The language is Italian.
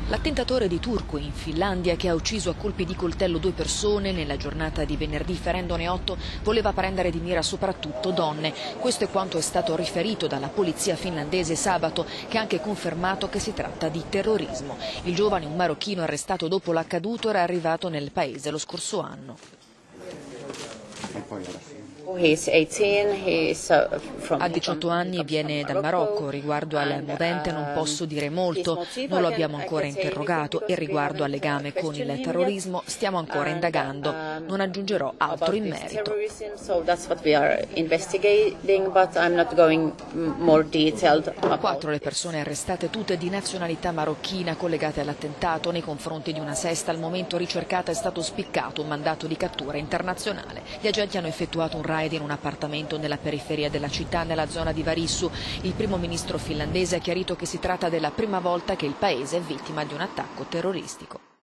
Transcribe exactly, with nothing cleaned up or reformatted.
L'attentatore di Turku in Finlandia, che ha ucciso a colpi di coltello due persone nella giornata di venerdì ferendone otto, voleva prendere di mira soprattutto donne. Questo è quanto è stato riferito dalla polizia finlandese sabato, che ha anche confermato che si tratta di terrorismo. Il giovane, un marocchino arrestato dopo l'accaduto, era arrivato nel paese lo scorso anno. Ha diciotto anni e viene dal Marocco. Riguardo al movente non posso dire molto, non lo abbiamo ancora interrogato, e riguardo al legame con il terrorismo stiamo ancora indagando, non aggiungerò altro in merito. Quattro le persone arrestate, tutte di nazionalità marocchina, collegate all'attentato. Nei confronti di una sesta, al momento ricercata, è stato spiccato un mandato di cattura internazionale. Gli agenti hanno effettuato un raid in un appartamento nella periferia della città, nella zona di Varissu. Il primo ministro finlandese ha chiarito che si tratta della prima volta che il paese è vittima di un attacco terroristico.